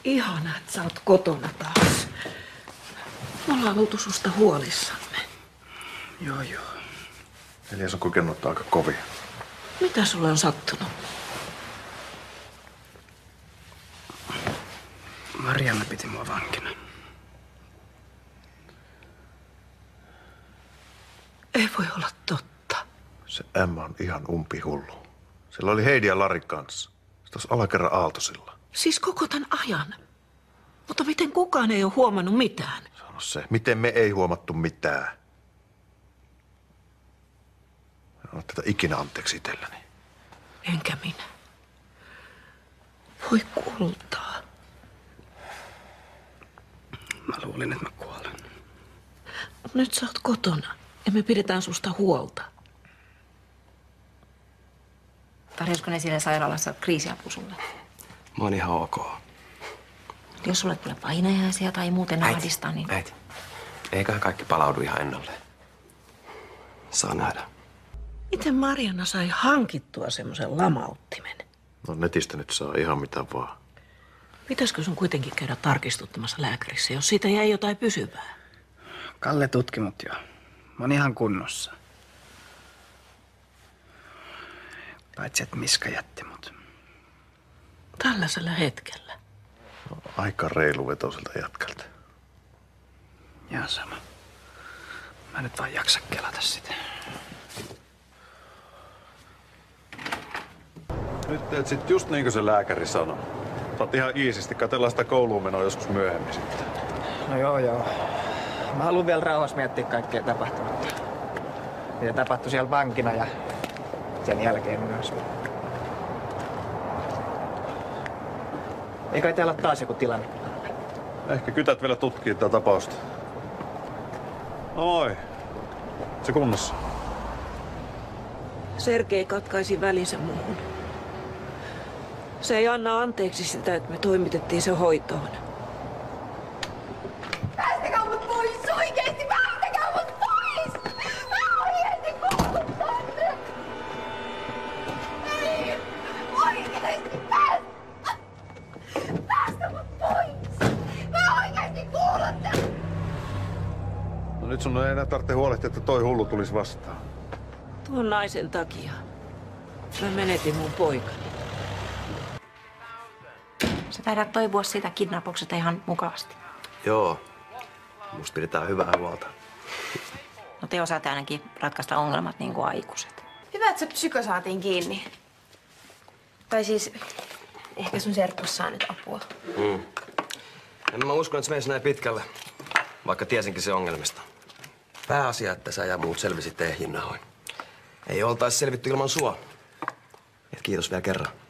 Ihana, että sä oot kotona taas. Me ollaan oltu susta huolissamme. Joo. Elias on kokenut aika kovia. Mitä sulle on sattunut? Marianne piti mua vankina. Ei voi olla totta. Se Emma on ihan umpihullu. Sillä oli Heidi ja Lari kanssa. Se tuossa alakerran Aaltosilla. Siis koko tämän ajan. Mutta miten kukaan ei ole huomannut mitään? Sano se. Miten me ei huomattu mitään? En ole tätä ikinä anteeksi itselläni. Enkä minä. Voi kultaa. Mä luulin, että mä kuolen. Mut nyt sä oot kotona ja me pidetään susta huolta. Tarjosko ne siellä sairaalassa kriisiapu sulle? Mä oon ihan ok. Jos sulle tulee painajaisia tai muuten ahdistaa, niin... Äiti, eiköhän kaikki palaudu ihan ennalleen. Saa nähdä. Miten Marianna sai hankittua semmoisen lamauttimen? No netistä nyt saa ihan mitä vaan. Pitäisikö sun kuitenkin käydä tarkistuttamassa lääkärissä, jos siitä jäi jotain pysyvää? Kalle tutki mut jo. Mä oon ihan kunnossa. Paitsi, että Miska jätti mut. Tällaisella hetkellä. No, aika reilu vetoiselta jätkältä. Ihan sama. Mä nyt vaan jaksa kelata sitä. Nyt teet sit just niin kuin se lääkäri sanoi. Saat ihan iisisti. Katsellaan sitä kouluun menoa joskus myöhemmin sitten. No joo. Mä haluan vielä rauhassa miettiä kaikkea tapahtunutta. Mitä tapahtui siellä vankina ja sen jälkeen myös. Ei kai täällä ole taas joku tilanne? Ehkä kytät vielä tutkii tätä tapausta. Oi. Se kunnossa. Sergei katkaisi välinsä muuhun. Se ei anna anteeksi sitä, että me toimitettiin se hoitoon. Päästäkää mut pois! Oikeesti päästäkää mut pois! Mä oikeesti kuulun tänne! Ei! Oikeesti päästä mut pois! Mä oikeesti kuulun tänne! No nyt sun ei enää tarvitse huolehtia, että toi hullu tulisi vastaan. Tuon naisen takia mä menetin mun poikani. Sä taidat toipua siitä kidnappauksesta ihan mukavasti. Joo. Musta pidetään hyvää huolta. No te osaatte ainakin ratkaista ongelmat niin kuin aikuiset. Hyvä, että se psyko saatiin kiinni. Tai siis, ehkä sun serkkus saa nyt apua. En mä usko, että se menisi näin pitkälle, vaikka tiesinkin se ongelmista. Pääasia, että sä ja muut selvisitte ehjin nahoin. Ei oltaisi selvitty ilman sua. Et kiitos vielä kerran.